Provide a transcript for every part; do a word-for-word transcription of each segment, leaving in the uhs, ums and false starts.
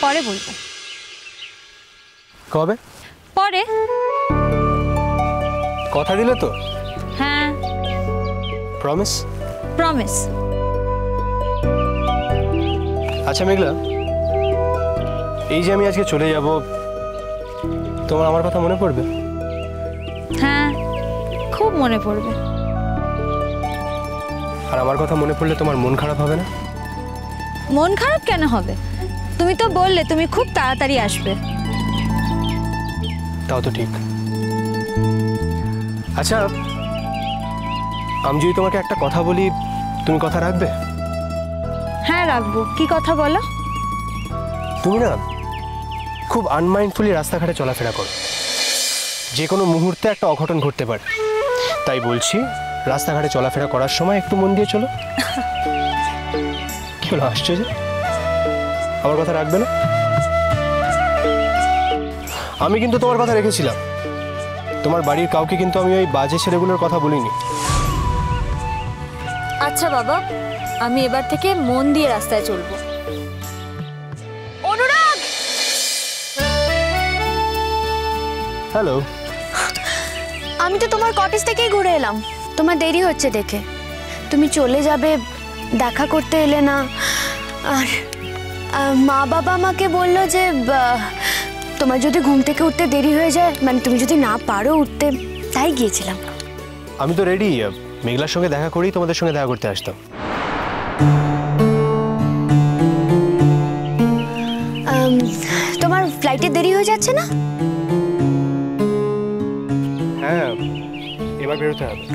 পরে বলবো। কবে? পরে। কথা দিলে তো? হ্যাঁ। প্রমিস? প্রমিস। আচ্ছা মেঘলা, এই যে আমি আজকে চলে যাব, তোমার আমার কথা মনে পড়বে? হ্যাঁ, খুব মনে পড়বে। আর আমার কথা মনে পড়লে তোমার মন খারাপ হবে না? মন খারাপ কেন হবে? তুমি তো বললে তুমি খুব তাড়াতাড়ি আসবে। তাও তো ঠিক। আচ্ছা, আমি যদি তোমাকে একটা কথা বলি, তুমি কথা রাখবে? হ্যাঁ রাখবো। কি কথা বলো? তুমি না খুব আনমাইন্ডফুলি রাস্তাঘাটে চলাফেরা করো, যে কোনো মুহূর্তে একটা অঘটন ঘটতে পারে। তাই বলছি, রাস্তাঘাটে চলাফেরা করার সময় একটু মন দিয়ে চলো। কি হলো, হাসছো যে? আমার কথা রাখবে না? আমি কিন্তু তোমার কথা রেখেছিলাম। তোমার বাড়ির কাউকে কিন্তু আমি ওই বাজে ছেলেগুলোর কথা বলিনি। আচ্ছা বাবা, আমি এবার থেকে মন দিয়ে রাস্তায় চলবো। অনুরাগ! হ্যালো। আমি তো তোমার কটেজ থেকেই ঘুরে এলাম। তোমার দেরি হচ্ছে দেখে তুমি চলে যাবে, দেখা করতে এলে না। আর মা বাবা আমাকে বললো যে তোমার যদি ঘুম থেকে উঠতে দেরি হয়ে যায়, মানে তুমি যদি না পারো উঠতে, তাই গিয়েছিলাম। আমি তো রেডি, মেঘলার সঙ্গে দেখা করেই তোমাদের সঙ্গে দেখা করতে আসতাম। তোমার ফ্লাইটে দেরি হয়ে যাচ্ছে না? হ্যাঁ, এবার বেরোতে হবে।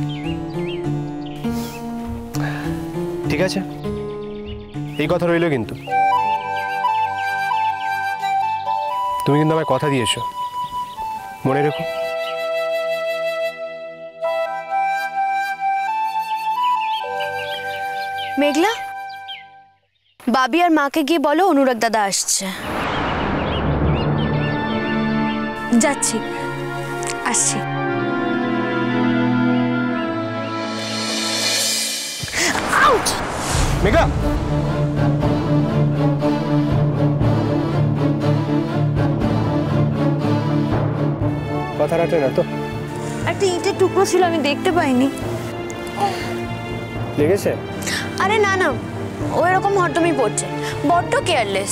ঠিক আছে, এই কথা রইল কিন্তু। তুমি কিন্তু আমায় কথা দিয়েছো, মনে রেখো। মেঘলা, বাবি আর মাকে গিয়ে বলো অনুরাগ দাদা আসছে। যাচ্ছি, আসছি। আউট! মেঘলা, কথা রাখলে না তো? একটা ইটের টুকরো ছিল, আমি দেখতে পাইনি। লেগেছে? আরে না না, ও এরকম হটমি পড়ছে, বড্ড কেয়ারলেস।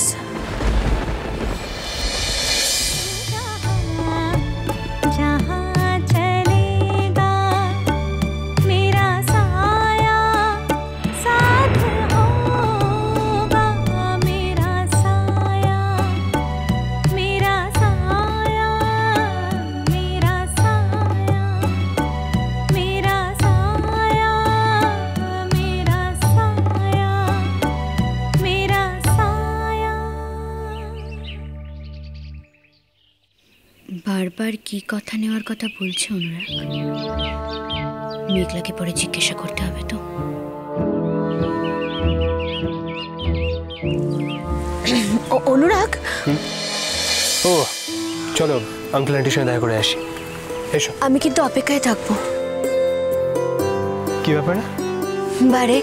বারবার কি কথা নেওয়ার কথা বলছে অনুরাগ? মেঘলাকে পরে জিজ্ঞাসা করতে হবে তো। অনুরাগ, ও চলো আঙ্কেল আন্টির সঙ্গে দেখা করে আসি। এসো। আমি কিন্তু অপেক্ষায় থাকবো। কি ব্যাপার? বারে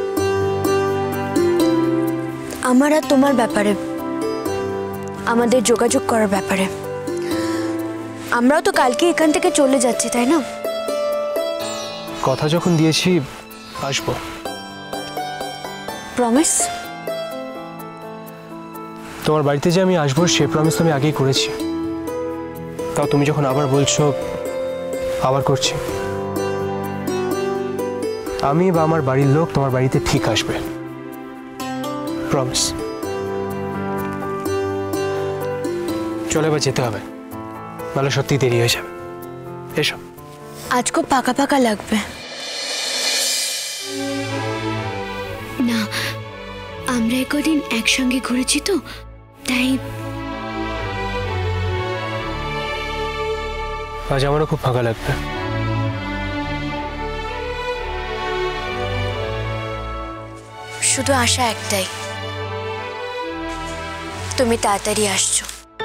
আমার আর তোমার ব্যাপারে, আমাদের যোগাযোগ করার ব্যাপারে। আমরাও তো কালকে এখান থেকে চলে যাচ্ছি, তাই না? কথা যখন দিয়েছি আসবো। প্রমিস? তোমার বাড়িতে যে আমি আসবো সে প্রমিস আমি আগেই করেছি। তাও তুমি যখন আবার বলছো, আবার করছি। আমি বা আমার বাড়ির লোক তোমার বাড়িতে ঠিক আসবে, প্রমিস। চলে এবার যেতে হবে, নাহলে সত্যি দেরি হয়ে যাবে। এসো। আজ খুব ফাঁকা ফাঁকা লাগবে না, আমরা একদিন একসঙ্গে ঘুরেছি তো, তাই। আজ আমারও খুব ফাঁকা লাগবে। শুধু আশা একটাই, তুমি তাড়াতাড়ি আসছো।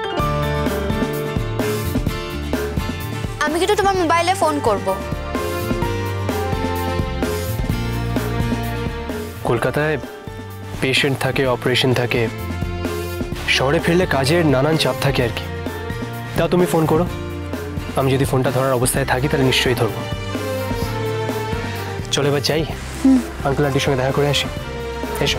আমি কিন্তু তোমার মোবাইলে ফোন করব। কলকাতায় পেশেন্ট থাকে, অপারেশন থাকে, শহরে ফিরলে কাজের নানান চাপ থাকে আর কি। তাও তুমি ফোন করো, আমি যদি ফোনটা ধরার অবস্থায় থাকি তাহলে নিশ্চয়ই ধরবো। চলে এবার যাই, আঙ্কেল আন্টির সঙ্গে দেখা করে আসি। এসো।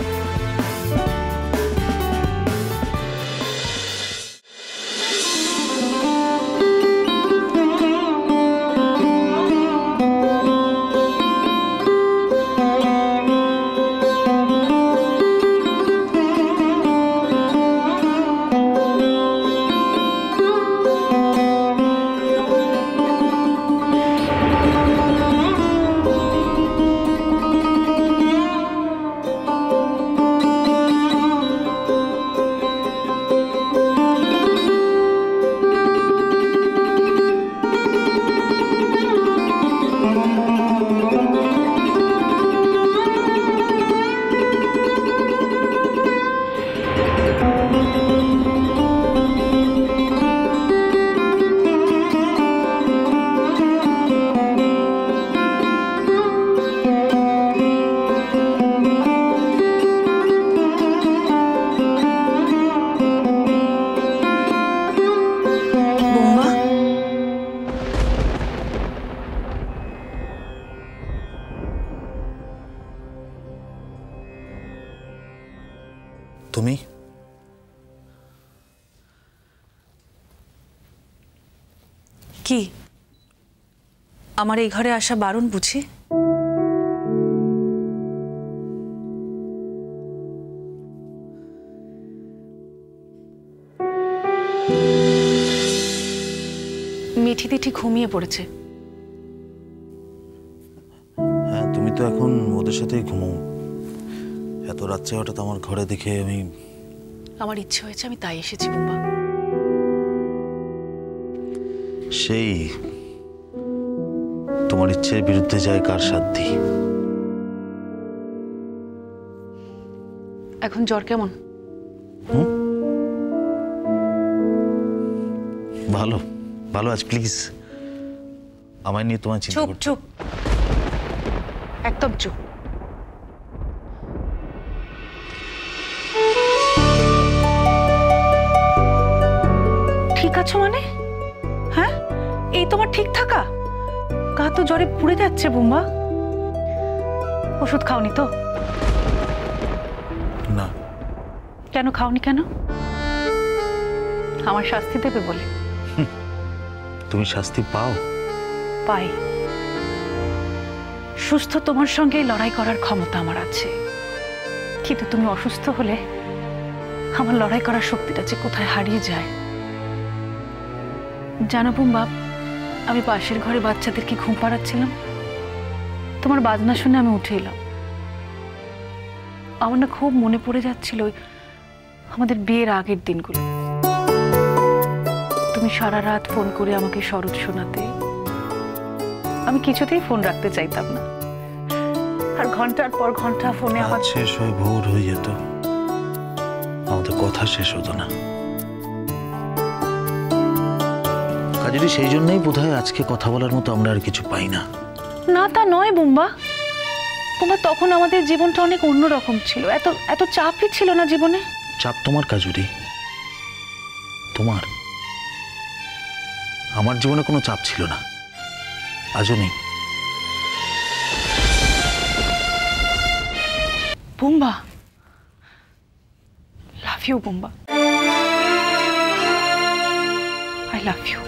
তুমি কি আমার এই ঘরে আসা বারণ বুঝি? মিঠি দিঠি ঘুমিয়ে পড়েছে। হ্যাঁ, তুমি তো এখন ওদের সাথেই ঘুমো। এত রাত্রে হঠাৎ আমার ঘরে দেখে আমি আমার ইচ্ছে হয়েছে, আমি তাই এসেছি বুম্বা। সেই তোমার ইচ্ছের বিরুদ্ধে যায় কার সাধ্যি? এখন জ্বর কেমন? হুম, ভালো ভালো আজ। প্লিজ আমায় নিয়ে তোমার চিন্তা চুপ করতে। চুপ, একদম চুপ। ঠিক আছো মানে? হ্যাঁ, এই তোমার ঠিক থাকা? গা তো জ্বরে পুড়ে যাচ্ছে বুম্বা। ওষুধ খাওনি তো? না। কেন খাওনি? কেন? আমার শাস্তি দেবে বলে? তুমি শাস্তি পাও? পাই। সুস্থ তোমার সঙ্গে লড়াই করার ক্ষমতা আমার আছে, কিন্তু তুমি অসুস্থ হলে আমার লড়াই করার শক্তিটা যে কোথায় হারিয়ে যায়। জানো বুম্বা, আমি পাশের ঘরে বাচ্চাদেরকে ঘুম পাড়াচ্ছিলাম, তোমার বাজনা শুনে আমি উঠে এলাম। আমার না খুব মনে পড়ে যাচ্ছিল আমাদের বিয়ের আগের দিনগুলো। তুমি সারা রাত ফোন করে আমাকে সরোদ শোনাতে, আমি কিছুতেই ফোন রাখতে চাইতাম না, আর ঘন্টার পর ঘন্টা ফোনে আমার শেষ হয়ে ভোর হয়ে যেত, আমাদের কথা শেষ হতো না। কাজেরই সেই জন্যই বোধহয় আজকে কথা বলার মতো আমরা আর কিছু পাই না। না তা নয় বুম্বা, বুম্বা তখন আমাদের জীবনটা অনেক অন্যরকম ছিল, এত এত চাপই ছিল না জীবনে। চাপ তোমার কাজুরি, তোমার। আমার জীবনে কোনো চাপ ছিল না, আজও নেই। Bumba, love you Bumba, I love you.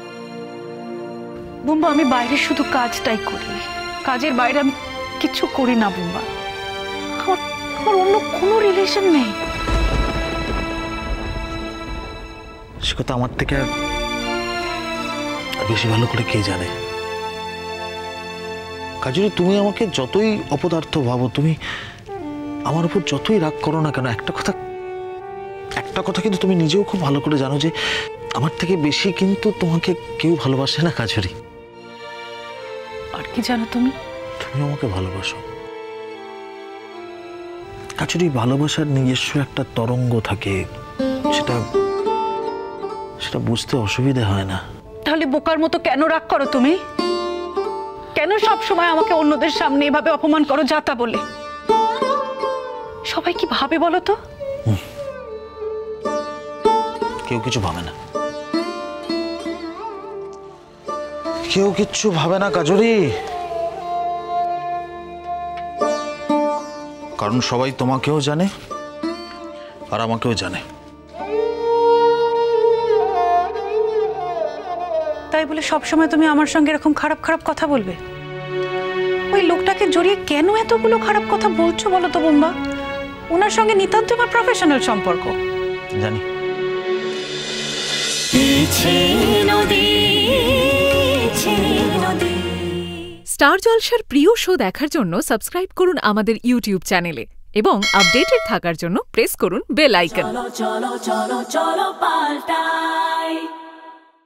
Bumba, আমি বাইরে শুধু কাজটাই করি, কাজের বাইরে আমি কিছু করি না বুম্বা। আমার আমার অন্য কোনো রিলেশন নেই। সে কথা আমার থেকে আর বেশি ভালো করে কে জানে। কাজুরি, তুমি আমাকে যতই অপদার্থ ভাবো, তুমি আমার উপর যতই রাগ করো না কেন, একটা কথা একটা কথা কিন্তু তুমি নিজেও খুব ভালো করে জানো যে আমার থেকে বেশি কিন্তু তোমাকে কেউ ভালোবাসে না কাজুরি। আর কি জানো তুমি? তুমি আমাকে ভালোবাসো কাজুরি। ভালোবাসার নিজস্ব একটা তরঙ্গ থাকে, সেটা সেটা বুঝতে অসুবিধা হয় না। তাহলে বোকার মতো কেন রাগ করো তুমি? কেন সব সময় আমাকে অন্যদের সামনে এভাবে অপমান করো যাতা বলে? সবাই কি ভাবে বলো তো? কেউ কিছু ভাবে না, কেউ কিচ্ছু ভাবে না কাজরি, কারণ সবাই তোমাকেও জানে আর আমাকেও জানে। তাই বলে সবসময় তুমি আমার সঙ্গে এরকম খারাপ খারাপ কথা বলবে? ওই লোকটাকে জড়িয়ে কেন এতগুলো খারাপ কথা বলছো বলো তো বুম্বা? ওনার সঙ্গে নিতান্ত আমার প্রফেশনাল সম্পর্ক। জানি। স্টার জলসার প্রিয় শো দেখার জন্য সাবস্ক্রাইব করুন আমাদের ইউটিউব চ্যানেলে এবং আপডেটেড থাকার জন্য প্রেস করুন বেল আইকন। চলো চলো চলো চলো পাল্টাই।